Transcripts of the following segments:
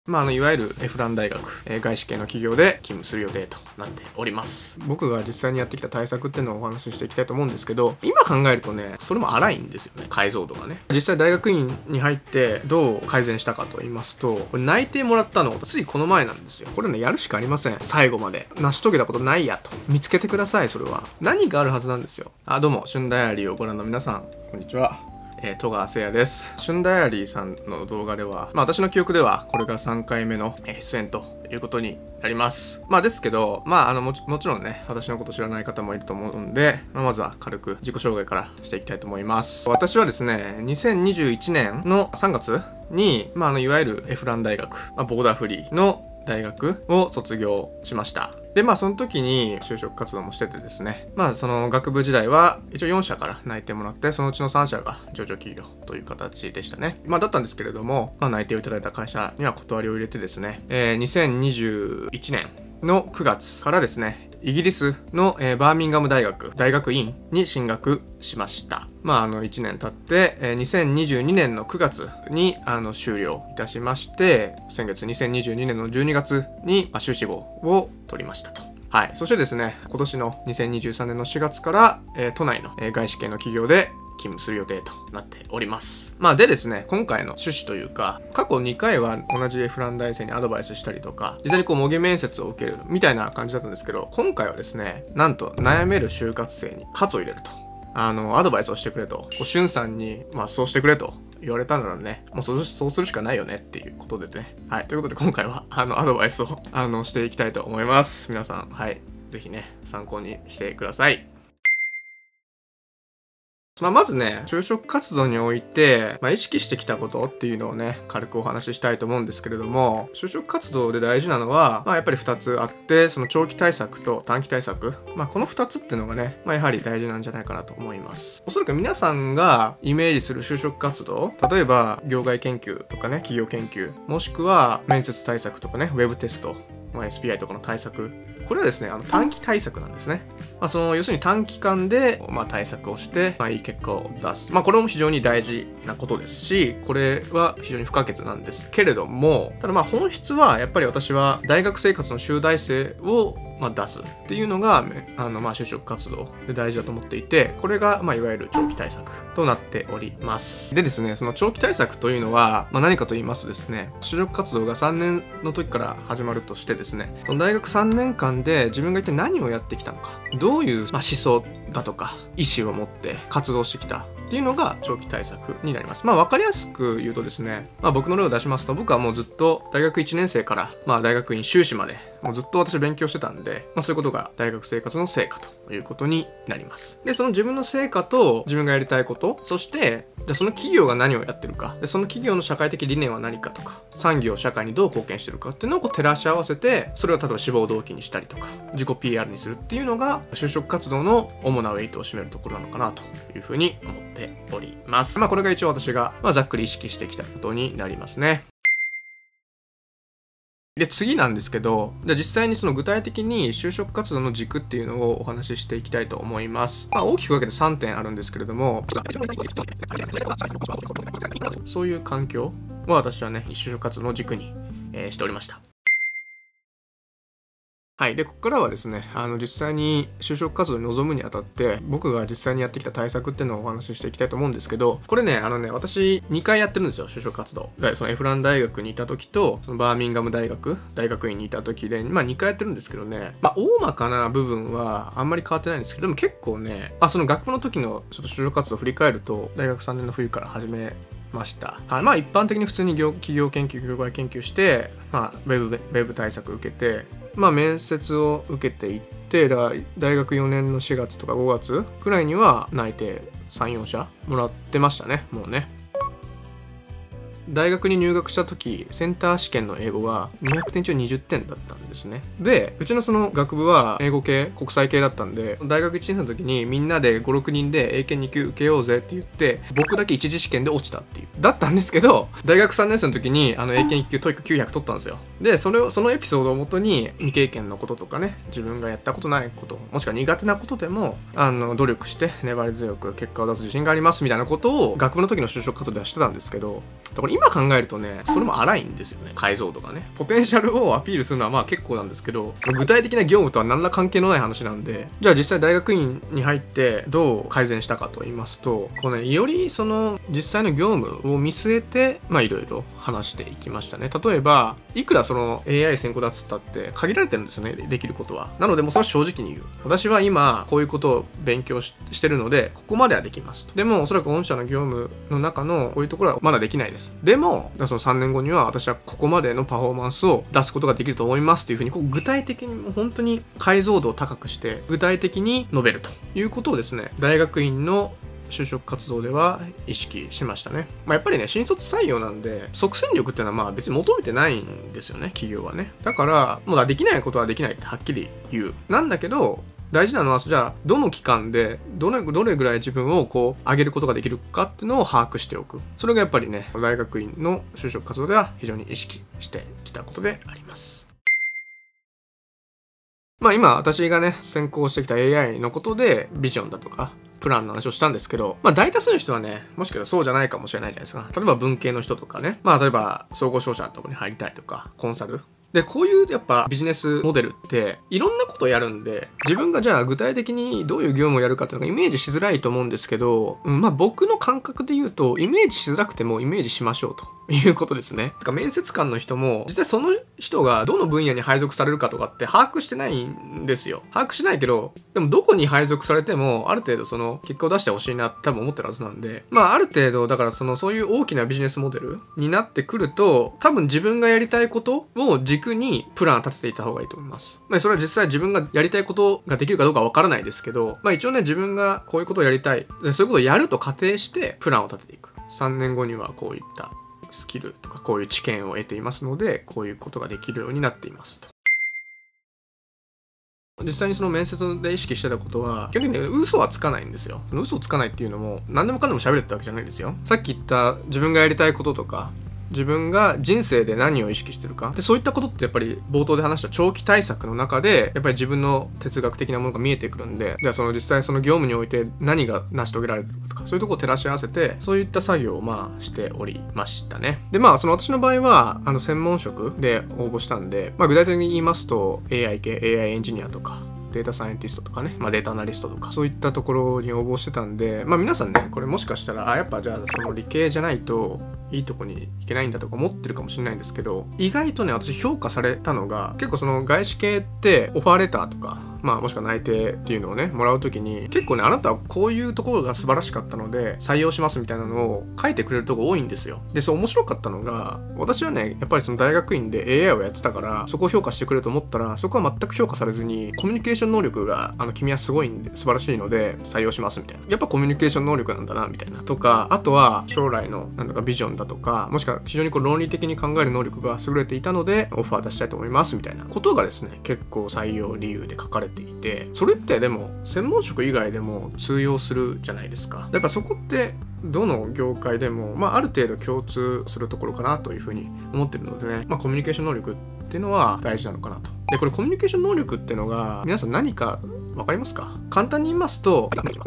いわゆるエフラン大学、外資系の企業で勤務する予定となっております。僕が実際にやってきた対策っていうのをお話ししていきたいと思うんですけど、今考えるとね、それも荒いんですよね、解像度がね。実際大学院に入ってどう改善したかと言いますと、これ内定もらったのついこの前なんですよ。これね、やるしかありません。最後まで成し遂げたことないやと見つけてください。それは何かあるはずなんですよ。どうも旬ダイアリーをご覧の皆さん、こんにちは。戸川聖也です。旬ダイアリーさんの動画では、私の記憶ではこれが3回目の出演ということになります。ですけど、もちろんね、私のこと知らない方もいると思うんで、まずは軽く自己紹介からしていきたいと思います。私はですね、2021年の3月に、いわゆるエフラン大学、ボーダーフリーの大学を卒業しました。で、その時に就職活動もしててですね、その学部時代は一応4社から内定もらって、そのうちの3社が上場企業という形でしたね。だったんですけれども、内定をいただいた会社には断りを入れてですね、2021年の9月からですね、イギリスの、バーミンガム大学院に進学しました。1年経って、2022年の9月に終了いたしまして、先月2022年の12月に、修士号を取りましたと。はい。そしてですね、今年の2023年の4月から、都内の、外資系の企業で勤務する予定となっております。でですね、今回の趣旨というか、過去2回は同じエフラン大生にアドバイスしたりとか、実際に模擬面接を受けるみたいな感じだったんですけど、今回はですね、なんと悩める就活生に喝を入れると。アドバイスをしてくれと。しゅんさんに、そうしてくれと言われたならね、もうそうするしかないよねっていうことでね。はい。ということで今回は、アドバイスを、していきたいと思います。皆さん、はい。ぜひね、参考にしてください。まずね、就職活動において、意識してきたことっていうのをね、軽くお話ししたいと思うんですけれども、就職活動で大事なのは、やっぱり2つあって、その長期対策と短期対策。この2つっていうのがね、やはり大事なんじゃないかなと思います。おそらく皆さんがイメージする就職活動、例えば、業界研究とかね、企業研究、もしくは面接対策とかね、ウェブテスト、SPI とかの対策。これはですね、短期対策なんですね。要するに短期間で、対策をして、いい結果を出す。これも非常に大事なことですし、これは非常に不可欠なんですけれども、ただ本質はやっぱり私は大学生活の集大成を出すっていうのが、就職活動で大事だと思っていて、これが、いわゆる長期対策となっております。でですね、その長期対策というのは、何かと言いますとですね、就職活動が3年の時から始まるとしてですね、その大学3年間で自分が一体何をやってきたのか、どういう、思想だとか意思を持って活動してきたっていうのが長期対策になります。分かりやすく言うとですね、僕の例を出しますと、僕はもうずっと大学1年生から、大学院修士までもうずっと私勉強してたんで、そういうことが大学生活の成果ということになります。で、その自分の成果と自分がやりたいこと、そしてじゃあその企業が何をやってるか、でその企業の社会的理念は何かとか、産業社会にどう貢献してるかっていうのを照らし合わせて、それを例えば志望動機にしたりとか自己 PR にするっていうのが就職活動の主なウェイトを占めるところなのかなというふうに思っております。これが一応私が、ざっくり意識してきたことになりますね。で、次なんですけど、じゃあ実際にその具体的に就職活動の軸っていうのをお話ししていきたいと思います。大きく分けて3点あるんですけれども、そういう環境を私はね、就職活動の軸に、しておりました。はい。で、ここからはですね、実際に就職活動に臨むにあたって、僕が実際にやってきた対策っていうのをお話ししていきたいと思うんですけど、これね、私2回やってるんですよ、就職活動。そのエフラン大学にいた時と、そのバーミンガム大学院にいた時で、2回やってるんですけどね、大まかな部分はあんまり変わってないんですけど、でも結構ね、その学部の時のちょっと就職活動を振り返ると、大学3年の冬から始めました。はい。一般的に普通に企業研究、業界研究して、ウェブ対策受けて、面接を受けていって、だから大学4年の4月とか5月くらいには内定3、4社もらってましたね、もうね。大学に入学した時、センター試験の英語が200点中20点だったんですね。で、うちのその学部は英語系、国際系だったんで、大学1年生の時にみんなで5、6人で英検2級受けようぜって言って、僕だけ一次試験で落ちたっていう。だったんですけど、大学3年生の時に英検1級トイック900取ったんですよ。で、そのエピソードをもとに未経験のこととかね、自分がやったことないこと、もしくは苦手なことでも、努力して粘り強く結果を出す自信がありますみたいなことを学部の時の就職活動ではしてたんですけど、 これ今考えるとね、それも荒いんですよね、解像度がね。ポテンシャルをアピールするのはまあ結構なんですけど、具体的な業務とは何ら関係のない話なんで、じゃあ実際大学院に入ってどう改善したかと言いますと、こうね、よりその実際の業務を見据えて、まあいろいろ話していきましたね。例えば、いくらその AI 専攻だっつったって限られてるんですよね、できることは。なのでもうそれは正直に言う。私は今こういうことを勉強してるので、ここまではできますと。でもおそらく御社の業務の中のこういうところはまだできないです。でも、その3年後には私はここまでのパフォーマンスを出すことができると思いますっていうふうに、こう具体的にもう本当に解像度を高くして具体的に述べるということをですね、大学院の就職活動では意識しましたね。やっぱりね、新卒採用なんで即戦力っていうのはまあ別に求めてないんですよね、企業はね。だからもうできないことはできないってはっきり言う。なんだけど大事なのは、じゃあどの期間でどれぐらい自分をこう上げることができるかっていうのを把握しておく。それがやっぱりね、大学院の就職活動では非常に意識してきたことであります。今私がね、専攻してきた AI のことでビジョンだとかプランの話をしたんですけど、大多数の人はね、もしかしたらそうじゃないかもしれないじゃないですか。例えば文系の人とかね、例えば総合商社のところに入りたいとか、コンサルで、こういうやっぱビジネスモデルっていろんなことをやるんで、自分がじゃあ具体的にどういう業務をやるかっていうのがイメージしづらいと思うんですけど、僕の感覚で言うと、イメージしづらくてもイメージしましょうということですね。面接官の人も実際その人がどの分野に配属されるかとかって把握してないんですよ。把握しないけど、でもどこに配属されてもある程度その結果を出してほしいなって多分思ってるはずなんで、ある程度だからそういう大きなビジネスモデルになってくると、多分自分がやりたいことを軸にプランを立てていた方がいいと思います。それは実際自分がやりたいことができるかどうかわからないですけど、一応ね、自分がこういうことをやりたい、そういうことをやると仮定してプランを立てていく。3年後にはこういったスキルとかこういう知見を得ていますので、こういうことができるようになっていますと。実際にその面接で意識してたことは、基本的に嘘はつかないんですよ。嘘をつかないっていうのも何でもかんでも喋れたわけじゃないんですよ。さっき言った自分がやりたいこととか、自分が人生で何を意識してるかで、そういったことってやっぱり冒頭で話した長期対策の中でやっぱり自分の哲学的なものが見えてくるんで、じゃあ実際その業務において何が成し遂げられるかとか、そういうところを照らし合わせて、そういった作業をしておりましたね。でその私の場合は専門職で応募したんで、具体的に言いますと AI 系 AI エンジニアとかデータサイエンティストとかね、データアナリストとかそういったところに応募してたんで、皆さんね、これもしかしたらやっぱじゃあその理系じゃないといいとこに行けないんだとか思ってるかもしれないんですけど、意外とね、私評価されたのが、結構その外資系ってオファーレターとかもしくは内定っていうのをねもらうときに、結構ね、あなたはこういうところが素晴らしかったので採用しますみたいなのを書いてくれるとこ多いんですよ。で面白かったのが、私はねやっぱりその大学院で AI をやってたから、そこを評価してくれると思ったら、そこは全く評価されずに、コミュニケーション能力が君はすごいんで素晴らしいので採用しますみたいな、やっぱコミュニケーション能力なんだなみたいなとか、あとは将来のビジョンだとか、もしくは非常に論理的に考える能力が優れていたのでオファー出したいと思いますみたいなことがですね、結構採用理由で書かれていて、それってでも専門職以外でも通用するじゃないですか。やっぱそこってどの業界でもある程度共通するところかなというふうに思ってるのでね、コミュニケーション能力っていうのは大事なのかなと。でこれコミュニケーション能力っていうのが皆さん何か分かりますか？簡単に言いますと、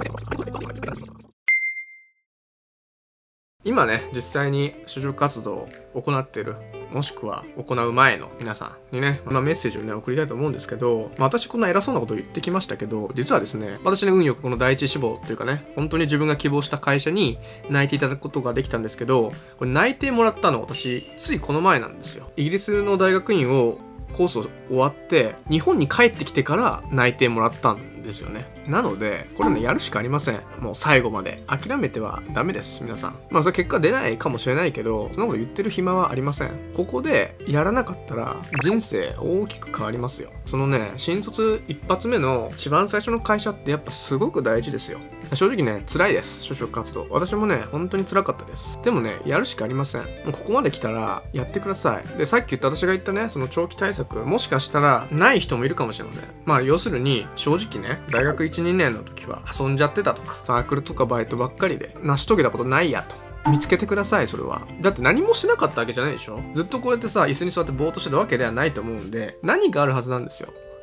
今ね実際に就職活動を行っている、もしくは行う前の皆さんにね、メッセージをね送りたいと思うんですけど、私こんな偉そうなことを言ってきましたけど、実はですね、私ね運よくこの第一志望というかね、本当に自分が希望した会社に内定いただくことができたんですけど、これ内定もらったの私ついこの前なんですよ。イギリスの大学院をコースを終わって日本に帰ってきてから内定もらったんですよね。なのでこれね、やるしかありません。もう最後まで諦めてはダメです、皆さん。それ結果出ないかもしれないけど、そんなこと言ってる暇はありません。ここでやらなかったら人生大きく変わりますよ。そのね、新卒一発目の一番最初の会社ってやっぱすごく大事ですよ。正直ね、辛いです、就職活動。私もね本当に辛かったです。でもね、やるしかありません。もうここまで来たらやってください。でさっき言った私が言ったね、その長期対策、もしかしたらない人もいるかもしれません。要するに正直ね、大学1、2年の時は遊んじゃってたとか、サークルとかバイトばっかりで成し遂げたことないやと見つけてください。それはだって何もしなかったわけじゃないでしょ。ずっとこうやってさ椅子に座ってぼーっとしてたわけではないと思うんで、何かあるはずなんですよ。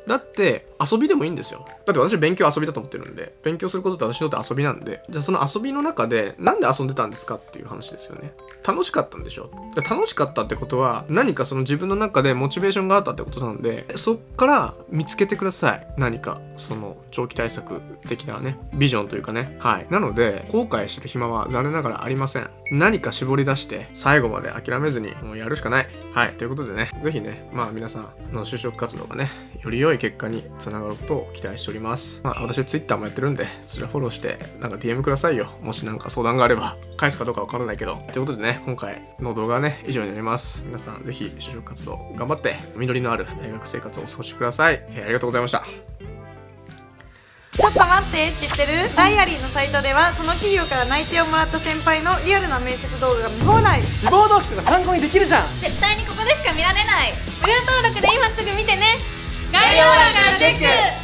だって遊びでもいいんですよ。だって私勉強遊びだと思ってるんで、勉強することって私にとって遊びなんで、じゃあその遊びの中でなんで遊んでたんですかっていう話ですよね。楽しかったんでしょ。楽しかったってことは何かその自分の中でモチベーションがあったってことなんで、そっから見つけてください。何かその長期対策的なねビジョンというかね。はい。なので後悔してる暇は残念ながらありません。何か絞り出して最後まで諦めずにもうやるしかない。はい。ということでね、ぜひね、まあ皆さんの就職活動がねより良い結果につながることを期待しております。まあ私 Twitter もやってるんで、そちらフォローしてなんか DM くださいよ。もしなんか相談があれば返すかどうかわからないけど。ということでね、今回の動画はね以上になります。皆さんぜひ就職活動頑張って実りのある大学生活をお過ごしください。ありがとうございました。 ちょっと待って、知ってる？ダイアリーのサイトではその企業から内定をもらった先輩のリアルな面接動画が見放題。 志望動機とか参考にできるじゃん。 絶対にここでしか見られない。無料登録で今すぐ見てね。概要欄からチェック。